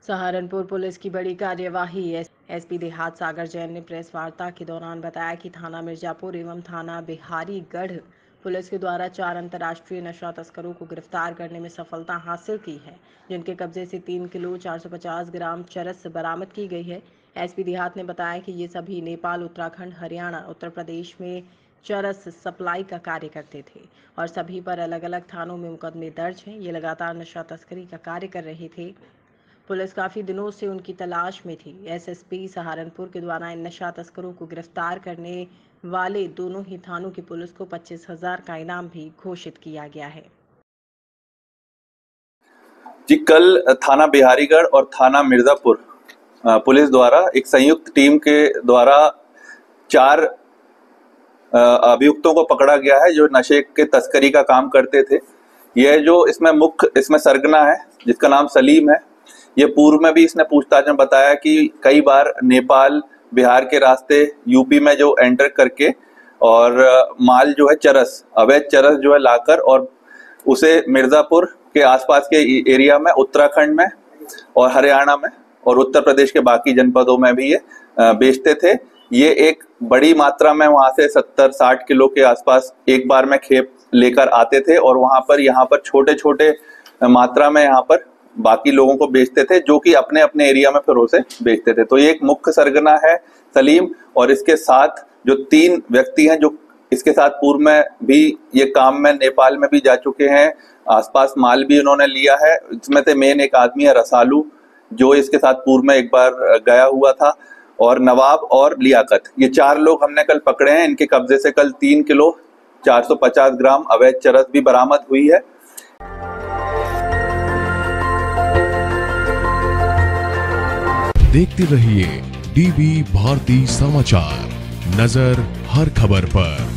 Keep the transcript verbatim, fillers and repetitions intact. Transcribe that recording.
Saharanpur police की बड़ी कार्यवाही। एसपी देहात सागर जैन ने प्रेस वार्ता के दौरान बताया कि थाना मिर्जापुर एवं थाना बिहारीगढ़ पुलिस के द्वारा चार अंतर्राष्ट्रीय नशा तस्करों को गिरफ्तार करने में सफलता हासिल की है, जिनके कब्जे से तीन किलो चार सौ पचास ग्राम चरस बरामद की गई है। एसपी देहात ने बताया कि ये सभी नेपाल, उत्तराखंड, हरियाणा, उत्तर प्रदेश में चरस सप्लाई का कार्य करते थे और सभी पर अलग अलग थानों में मुकदमे दर्ज हैं। ये लगातार नशा तस्करी का कार्य कर रहे थे। पुलिस काफी दिनों से उनकी तलाश में थी। एसएसपी सहारनपुर के द्वारा इन नशा तस्करों को गिरफ्तार करने वाले दोनों ही थानों की पुलिस को पच्चीस हजार का इनाम भी घोषित किया गया है। जी, कल थाना बिहारीगढ़ और थाना मिर्जापुर पुलिस द्वारा एक संयुक्त टीम के द्वारा चार अभियुक्तों को पकड़ा गया है जो नशे के तस्करी का काम करते थे। यह जो इसमें मुख्य इसमें सरगना है जिसका नाम सलीम है। ये पूर्व में भी इसने पूछताछ में बताया कि कई बार नेपाल, बिहार के रास्ते यूपी में जो एंटर करके और माल जो है चरस, अवैध चरस जो है लाकर और उसे मिर्जापुर के आसपास के एरिया में, उत्तराखंड में और हरियाणा में और उत्तर प्रदेश के बाकी जनपदों में भी ये बेचते थे। ये एक बड़ी मात्रा में वहां से सत्तर साठ किलो के आसपास एक बार में खेप लेकर आते थे और वहां पर यहाँ पर छोटे छोटे मात्रा में यहाँ पर बाकी लोगों को बेचते थे, जो कि अपने अपने एरिया में फिर उसे बेचते थे। तो ये एक मुख्य सरगना है सलीम, और इसके साथ जो तीन व्यक्ति हैं जो इसके साथ पूर्व में भी ये काम में नेपाल में भी जा चुके हैं, आसपास माल भी उन्होंने लिया है। इसमें से मेन एक आदमी है रसालू, जो इसके साथ पूर्व में एक बार गया हुआ था, और नवाब और लियाकत। ये चार लोग हमने कल पकड़े हैं। इनके कब्जे से कल तीन किलो चार सौ पचास ग्राम अवैध चरस भी बरामद हुई है। देखते रहिए डीवी भारती समाचार, नजर हर खबर पर।